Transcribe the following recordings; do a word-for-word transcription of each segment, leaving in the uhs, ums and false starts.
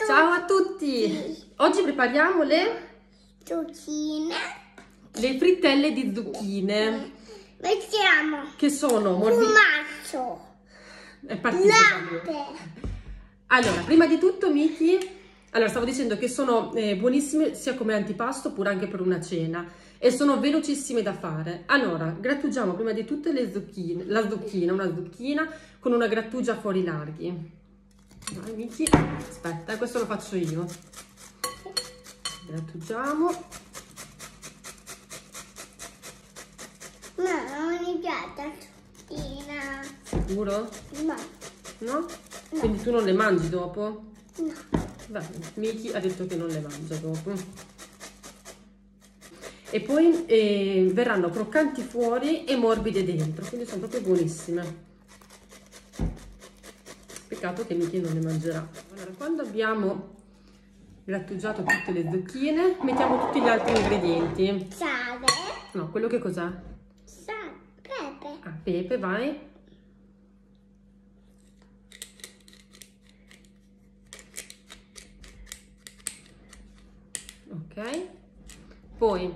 tutti. Ciao a tutti! Oggi prepariamo le Zucchine. le frittelle di zucchine. Mettiamo Che sono morbide. formaggio, È partito già lui. latte. Allora, prima di tutto, Miki, allora stavo dicendo che sono eh, buonissime sia come antipasto oppure anche per una cena e sono velocissime da fare. Allora, grattugiamo prima di tutto le zucchine, la zucchina, una zucchina con una grattugia a fuori larghi. Vai, Miki, aspetta, questo lo faccio io. Grattugiamo. No, non mi piace la zucchina. Sicuro? No, No? No. Quindi tu non le mangi dopo? no. Va bene, Miki ha detto che non le mangia dopo. E poi eh, verranno croccanti fuori e morbide dentro, quindi sono proprio buonissime. Peccato che Miki non le mangerà. Allora, quando abbiamo grattugiato tutte le zucchine, mettiamo tutti gli altri ingredienti. Sale. No, quello che cos'è? Sale. Pepe. Ah, pepe, vai. Ok. Poi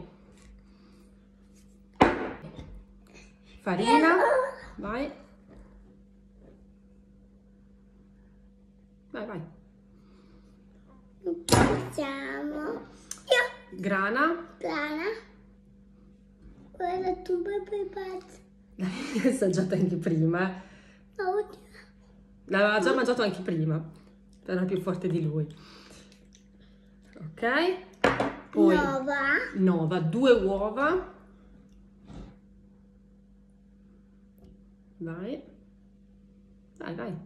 farina, vai. Vai, vai. Mettiamo. Io. Grana. Plana. Guarda tu pepe pazzo. L'hai assaggiata anche prima. Oddio. L'aveva già mangiato anche prima. Era più forte di lui. Ok. Poi Nova. nova, due uova. Vai. Vai, vai.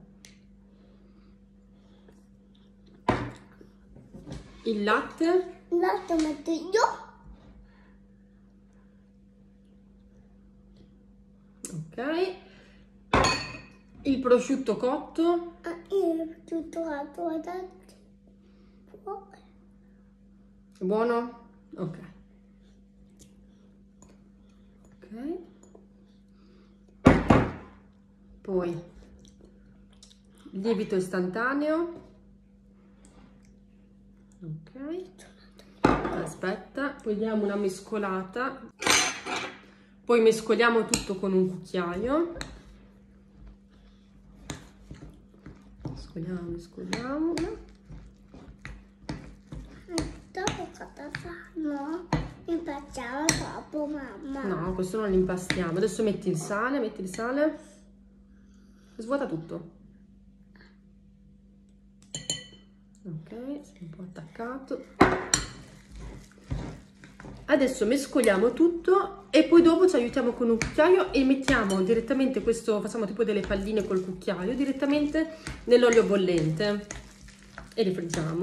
Il latte. Latte metto io. Ok. Il prosciutto cotto. Ah, io tutto la tua dati. È buono? Ok. Ok. Poi lievito istantaneo. Ok. Aspetta, poi diamo una mescolata. Poi mescoliamo tutto con un cucchiaio. Mescoliamo, mescoliamo. Dopo cosa fanno? Impacciamo troppo, mamma. No, questo non l'impastiamo. Adesso metti il sale, metti il sale. Svuota tutto. Ok, si è un po' attaccato. Adesso mescoliamo tutto e poi dopo ci aiutiamo con un cucchiaio e mettiamo direttamente questo, facciamo tipo delle palline col cucchiaio, direttamente nell'olio bollente e li friggiamo.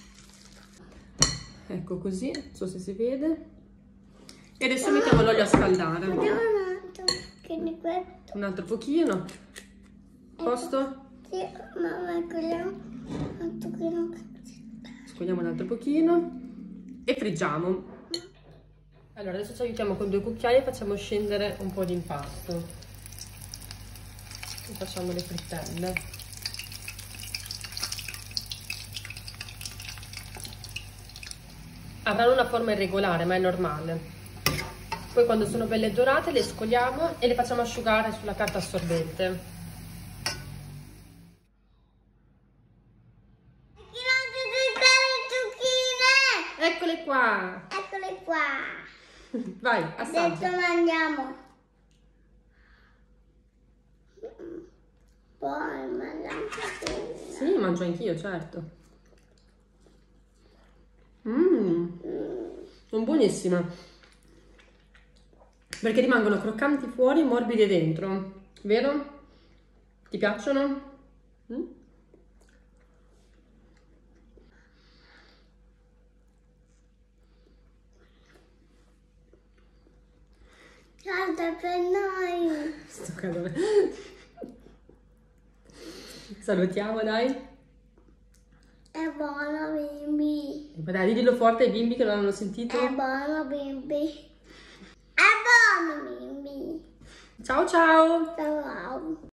Ecco così, non so se si vede. E adesso mettiamo l'olio a scaldare. Vediamo un altro, che di questo. Un altro pochino. Posto? Sì, mamma, quello. Un pochino. Scogliamo un altro pochino e friggiamo. Allora adesso ci aiutiamo con due cucchiai e facciamo scendere un po' di impasto. E facciamo le frittelle. Avranno una forma irregolare, ma è normale. Poi quando sono belle dorate le scogliamo e le facciamo asciugare sulla carta assorbente. Eccole qua! Eccole qua. Vai, Adesso assaggia. mangiamo. Poi mangiamo tutto. Sì, mangio anch'io, certo. Mmm, sono buonissime. Perché rimangono croccanti fuori e morbide dentro. Vero? Ti piacciono? Mm? Guarda per noi. Sto calore. Salutiamo, dai. È buono, bimbi. Dai, dillo forte ai bimbi che non hanno sentito. È buono, bimbi. È buono, bimbi. Ciao ciao! Ciao.